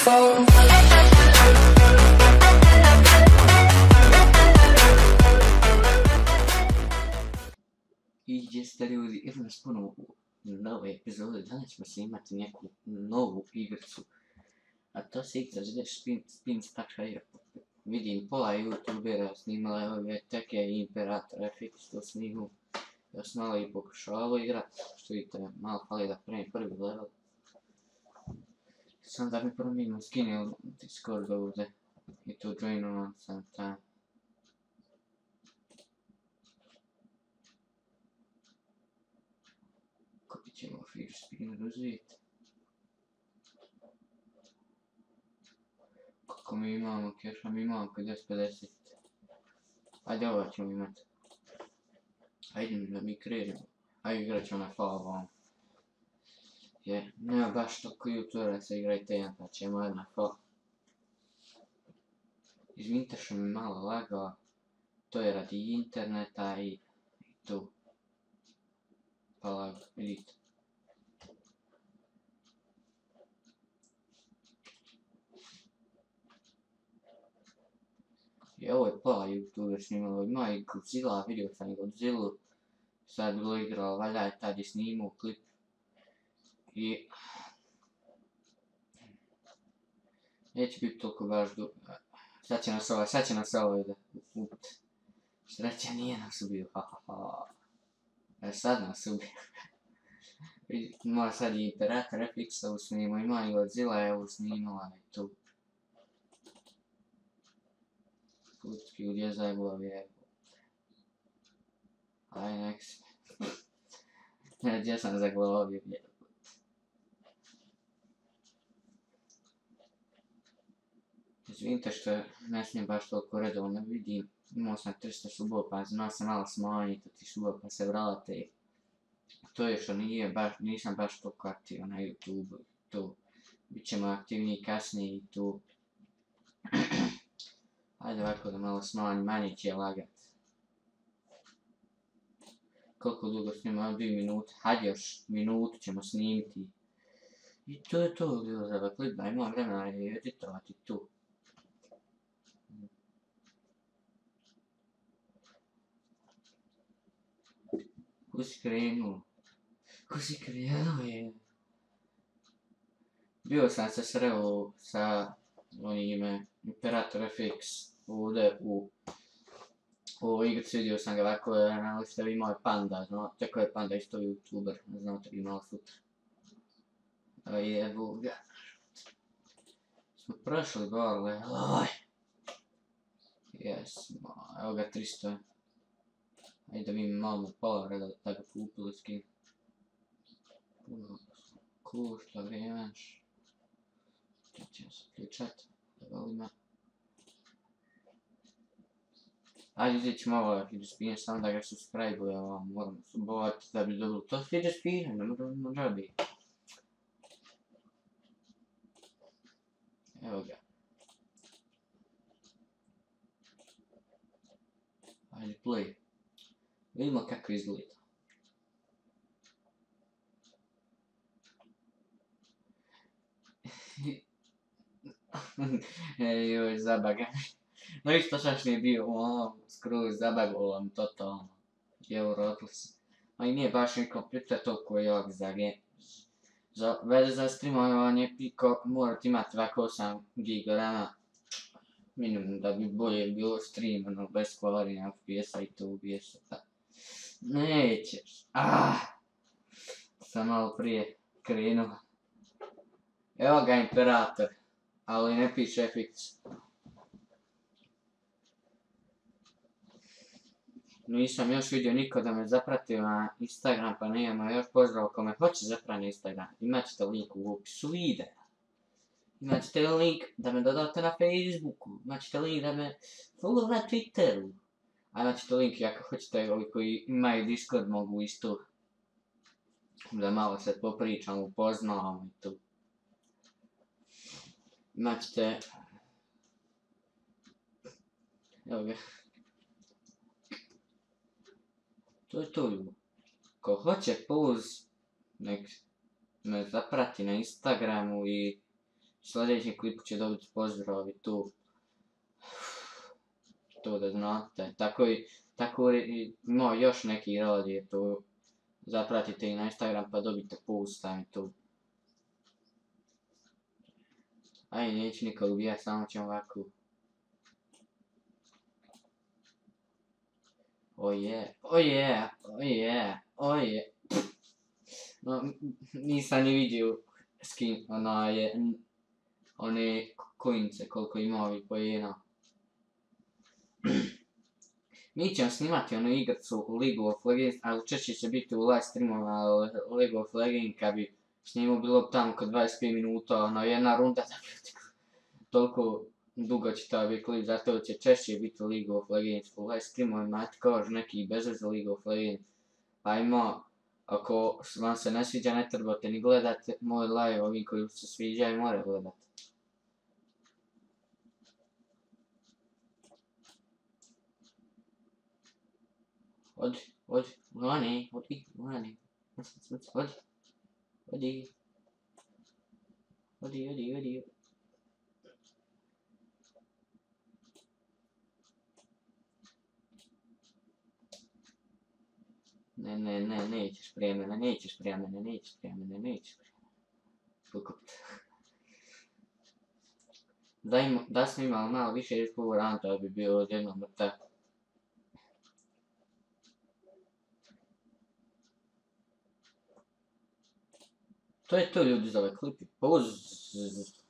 phone. I jeste ljudi, idemo nas ponovo u nove epizode. Danas ćemo snimati neku novu igricu. A to se igra zove Spins.io. Vidim pola youtubera snimala ove teke i Imperator FX to snimu. Ja sam malo i pokušavao igrat, što vidite, malo fali da premijem prvi level. Sam da mi promijenim skin u Discord ovdje i tu joinovan sam tam. Kupit ćemo Fear Spinner uzeti. Kako mi imamo keša, mi imamo 50. Ajde ovo ćemo imati. Ajde da mi krenemo. Ajde igrat ćemo na Fall One. Jer nema baš toliko youtubera se igrajte jedan pa ćemo jedna Fall. Izvinite što mi malo lagao. To je radi interneta i tu. Pa lago, vidite. I ovo je pola youtuber snimalo, ima i Godzilla, vidio sam i Godzilla. Sad bilo igralo, valjda je tad i snimao klip. I... neće biti toliko baš dugo. Sad će nas ovo da uput. Sreća nije nas ubio, hahaha. Sad nas ubio. Ima sad i Imperator FX-a snimao, ima i Godzilla je ovo snimala i tu. Putki gdje zaglav je. Aj nek se. Gdje sam zaglavio je. Izvinite što ne smijem baš toliko redovno vidim. Imao sam 300 subova pa znao sam malo smanjiti ti subova pa se vrate. To je što nisam baš toliko aktivan na YouTube. Tu. Bićemo aktivniji kasnije i tu. Ajde ovako da malo smanjim, manje će lagat. Koliko dugo snimamo? 2 minute. Hajde još minutu ćemo snimiti. I to je to bilo za klip, da imam vremena editovati tu. Ko si krenuo? Ko si krenuo je? Bio sam se sreo sa onim Imperator FX ovdje u ovoj igrici, vidio sam ga ovako na listevi, imao je Panda, znate ko je Panda, isto youtuber, ne znate li malo sutra. Jebu ga. Smo prošli gore, oj. Jesmo, evo ga 300. Ajde da vidim malo pola reda da ga kupili skin. Puno košta vremenš. To ćemo se ključati, da volima. Ajde uzet ćemo ovo Fear Spinner, samo da ga subscribe-uje, moram subovati da bi dobili to Fear Spinner, ne moramo džabi. Evo ga. Ajde play. Vidimo kako izgleda. Joj, zabaga. No isto šaš nije bio, skroz zabagalo mi totalno. Evo rotli se. A i nije baš ni kompjuter toliko jak za game. Veze za streamovanje piko morate imati ovako 8 GB RAM-a. Minimum da bi bolje bilo streamano bez kvarenja FPS-a i to ubijesa. Nećeš. Sam malo prije krenuo. Evo ga Imperator. Ali ne piše FX. Nisam još vidio niko da me zapratio na Instagram pa nemamo još pozdrav ako me hoće zaprati na Instagram. Imaćete link u opisu videa. Imaćete link da me dodate na Facebooku. Imaćete link da me follow na Twitteru. A imaćete link ako hoćete ovi koji imaju Discord mogu isto. Da malo se popričamo, upoznavamo i tu. Imaćete... evo ga. To je to ljubav. Ko hoće nek me zaprati na Instagramu i sljedećem klipu će dobiti pozdrav i tu. To da znate. Tako ima još neki radi tu. Zapratite i na Instagram pa dobite pustam i tu. Aj, neću nikog ubijat, samo ćemo ovako. Oh yeah, oh yeah, oh yeah, oh yeah. No, nisam ni vidio skin, one coince koliko ima ovih pojena. Mi ćemo snimati onu igrcu u League of Legends, ali češće će biti u live streamova League of Legends, kad bi snimao bilo tamo kod 25 minuta, jedna runda, da bi toliko dugo će to biti klip, zato će češće biti League of Legends u live streamovima, imate kao neki bezveze League of Legends, pa ima, ako vam se ne sviđa ne trebate ni gledati moj live, ovi koji se sviđaju more gledati. Odi, Lani, odi. Ne, nećeš prije mene. Da sam imao malo više izgovora, da bi bio odjednom mrtav. To je to ljudi za ovaj klip.